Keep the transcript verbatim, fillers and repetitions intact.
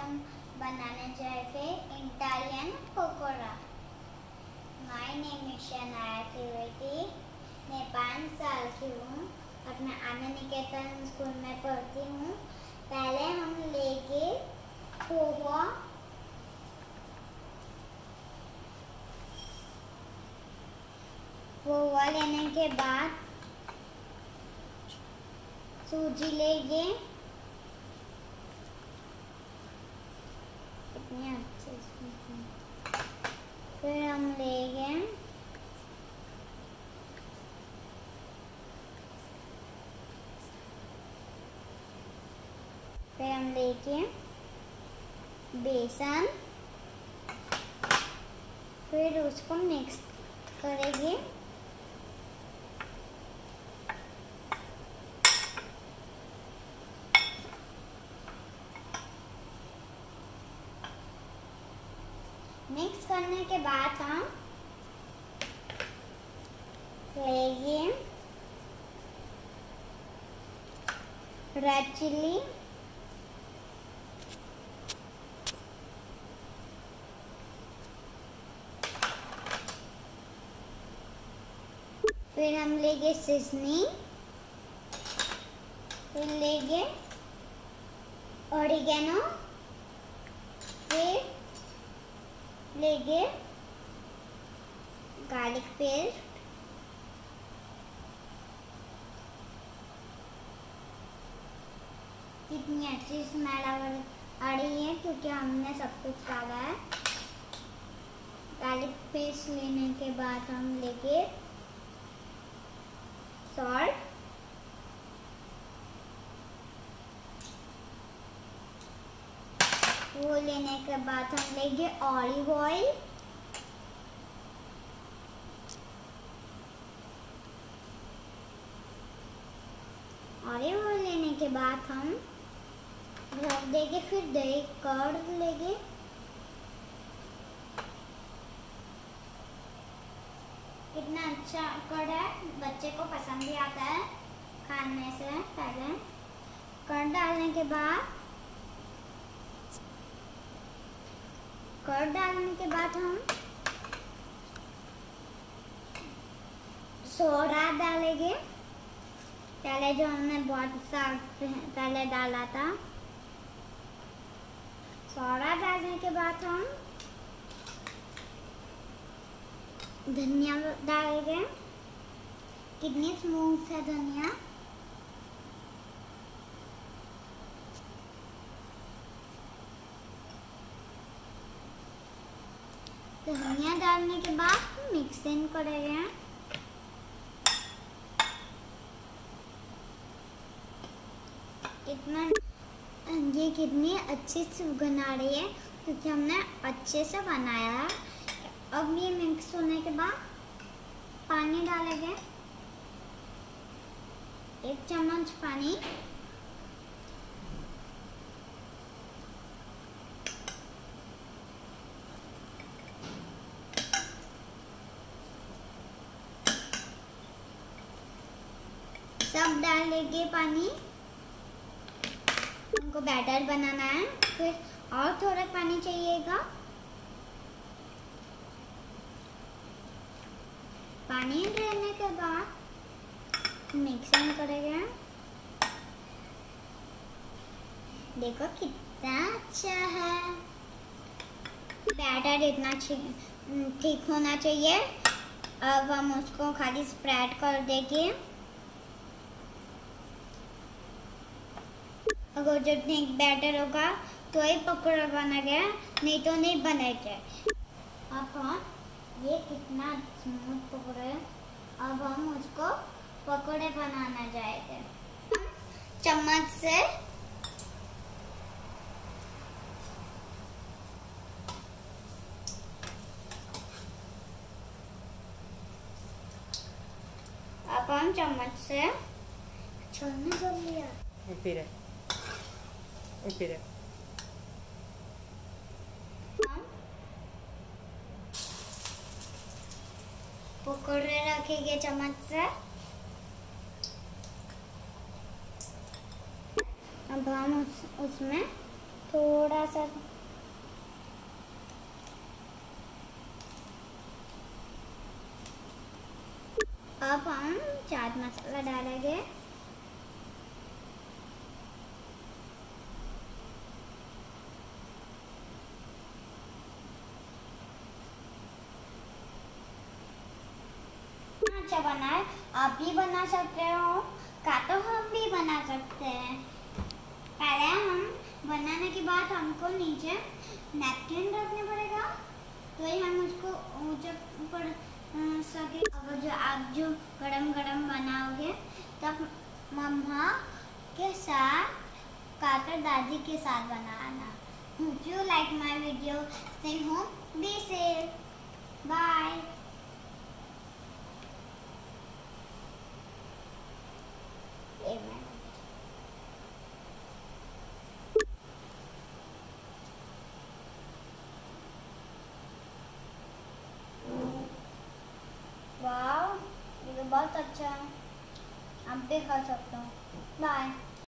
हम बनाने जाएंगे Italian pakora. My name is Shanaya Trivedi. मैं पाँच साल की हूँ और मैं आनंद निकेतन स्कूल में पढ़ती हूँ। पहले हम लेंगे पोहा, पोहा लेने के बाद सूजी लेंगे, कितनी अच्छी, फिर हम लेंगे फिर हम लेंगे बेसन, फिर उसको मिक्स करेंगे। मिक्स करने के बाद हम लेंगे रेड चिल्ली, फिर हम लेंगे सीजनिंग, फिर लेंगे ऑरिगेनो, फिर लेंगे गार्लिक पेस्ट, कितनी अच्छी स्मेल आ रही है क्योंकि हमने सब कुछ डाला है। गार्लिक पेस्ट लेने के बाद हम लेंगे सॉल्ट, वो लेने के बाद हम लेंगे ऑलिव ऑयल, ऑलिव ऑयल लेने के बाद हम रख देंगे, फिर दही कर्ड लेंगे, कितना अच्छा कर्ड है, बच्चे को पसंद भी आता है खाने से पहले। कर्ड डालने के बाद कर्ड डालने के बाद हम सोडा डालेंगे, पहले जो हमने बहुत सा पहले डाला था। सोडा डालने के बाद हम धनिया डालेंगे, कितनी स्मूथ है धनिया। धनिया डालने के बाद मिक्सिंग करेंगे। कितना ये कितनी अच्छी सुगंध आ रही है क्योंकि हमने अच्छे से बनाया है। अब ये मिक्स होने के बाद पानी डालेंगे, एक चम्मच पानी, सब डालेंगे पानी। हमको बैटर बनाना है, फिर और थोड़ा पानी चाहिएगा। पानी डालने के बाद मिक्सिंग करेंगे। देखो कितना अच्छा है, बैटर इतना ठीक होना चाहिए। अब हम उसको खाली स्प्रेड कर देंगे। अगर जो ठीक बैटर होगा तो ही पकोड़ा बना गया, नहीं तो नहीं बनेगा। अब हम ये कितना स्मूथ पकोड़ा है। अब हम उसको पकोड़े बनाना जाएंगे। चम्मच से अब हम चम्मच से छोड़ने जल्दी यार। Inspira. Inspira. पकोड़े रखेंगे चम्मच से। अब हम उस, उसमें थोड़ा सा अब हम चाट मसाला डालेंगे। अच्छा बना है, आप भी बना सकते हो, का तो हम भी बना सकते हैं। पहले हम बनाने के बाद हमको नीचे नैपकिन रखने पड़ेगा, तो ही हम उसको ऊंचा पड़ सके। अगर जो आप जो गरम गरम बनाओगे तब मम्मा के साथ काकर दादी के साथ बनाना। Hope you like my video. Stay home, be safe. Bye. Amen. वाह, ये तो बहुत अच्छा है, आप भी खा सकते हो। बाय।